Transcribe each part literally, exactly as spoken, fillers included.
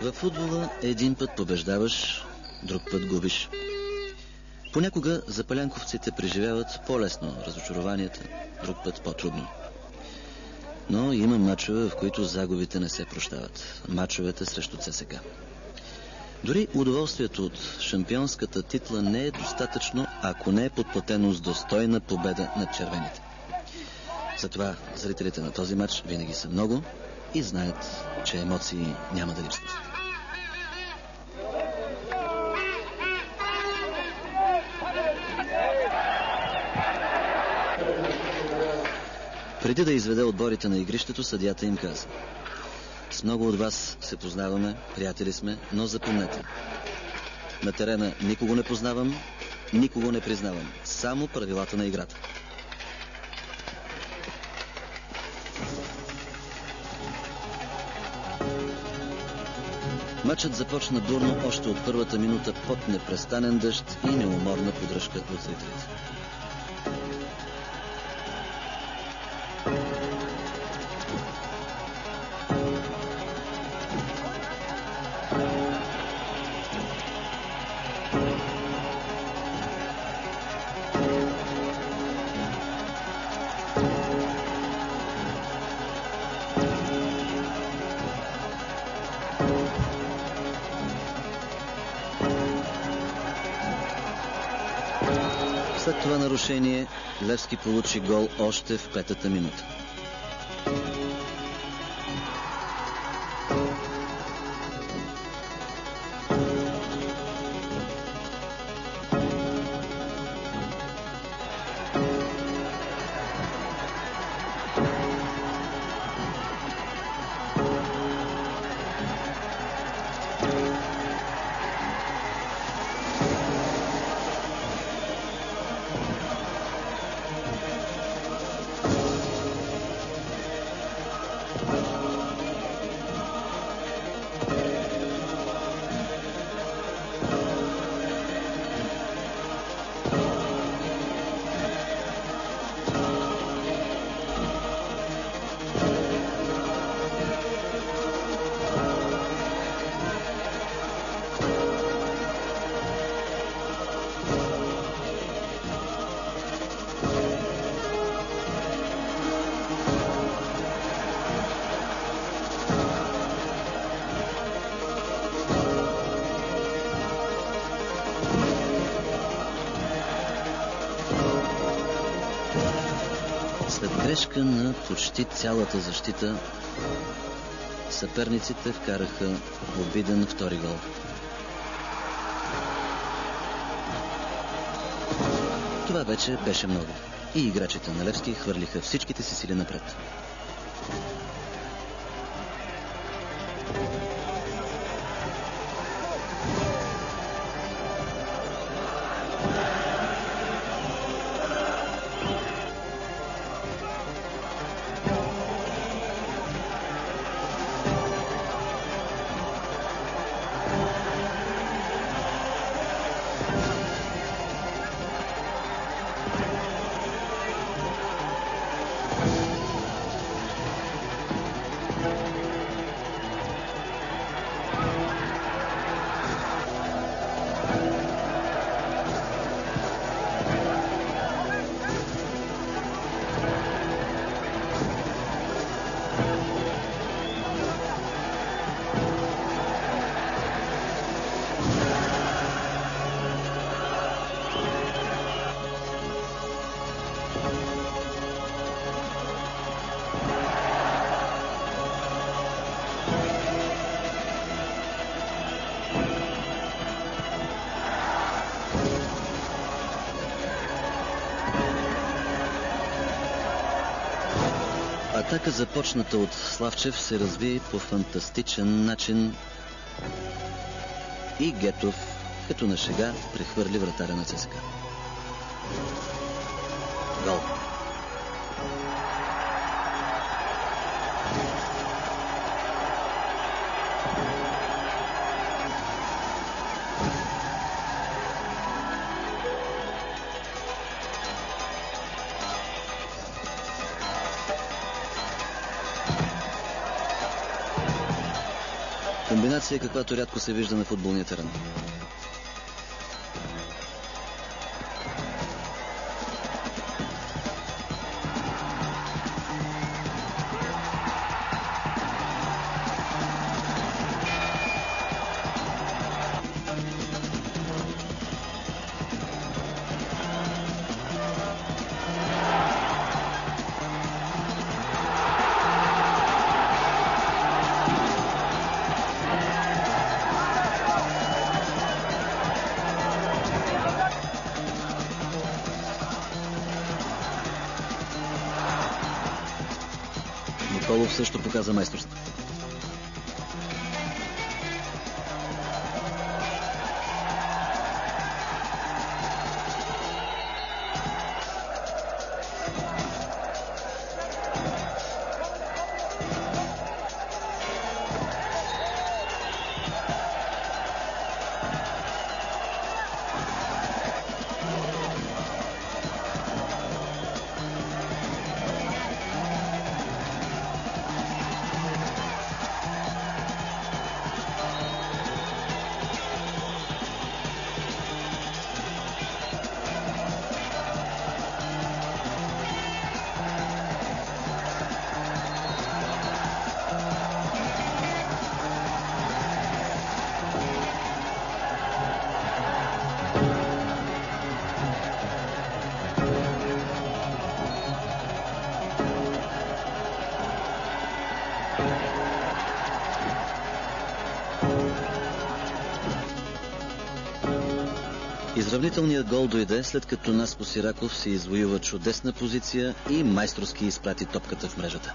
Във футбола един път побеждаваш, друг път губиш. Понякога запалянковците преживяват по-лесно разочарованията, друг път по-трудно. Но има мачове, в които загубите не се прощават. Мачовете срещу ЦСКА. Дори удоволствието от шампионската титла не е достатъчно, ако не е подплатено с достойна победа над червените. Затова зрителите на този матч винаги са много и знаят, че емоции няма да липсват. Преди да изведе отборите на игрището, съдията им каза: с много от вас се познаваме, приятели сме, но запомнете. На терена никого не познавам, никого не признавам. Само правилата на играта. Матчът започна бурно още от първата минута под непрестанен дъжд и неуморна поддръжка от зрителите. След това нарушение Левски получи гол още в петата минута. След грешка на почти цялата защита, съперниците вкараха обиден втори гол. Това вече беше много и играчите на Левски хвърлиха всичките си сили напред. Атака, започната от Славчев, се разви по фантастичен начин и Гетов, като на шега, прехвърли вратаря на ЦСКА. Гол. Комбинация, каквато рядко се вижда на футболния терен. Николов също показа майсторство. Изравнителният гол дойде, след като Наско Сираков си извоюва чудесна позиция и майсторски изпрати топката в мрежата.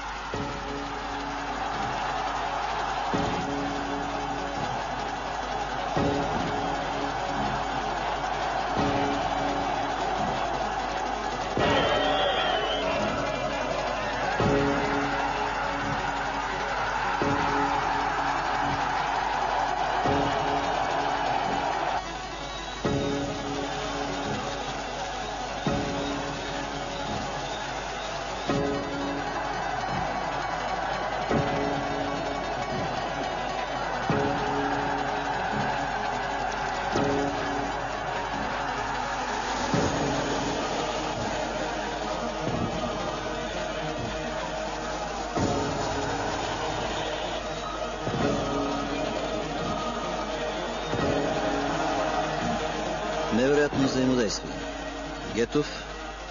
Невероятно взаимодействие. Гетов,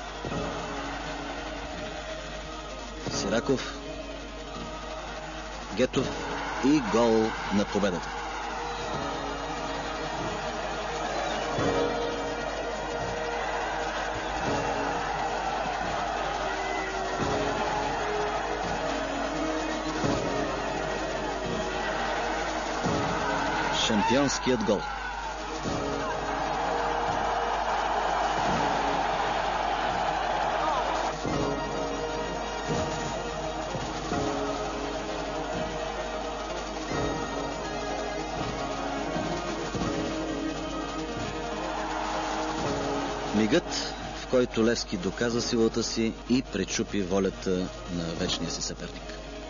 Сираков, Гетов и гол на победата. Шампионският гол. Мигът, в който Левски доказа силата си и пречупи волята на вечния си съперник.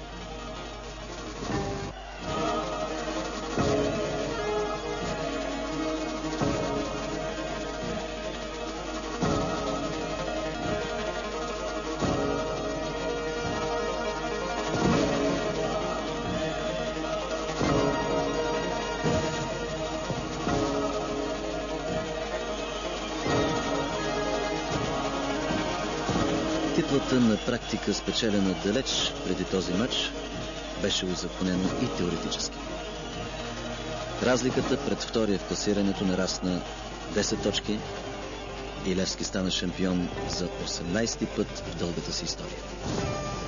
Титлата на практика, спечелена далеч преди този матч, беше узаконена и теоретически. Разликата пред втория в класирането нарасна десет точки и Левски стана шампион за осемнадесети път в дългата си история.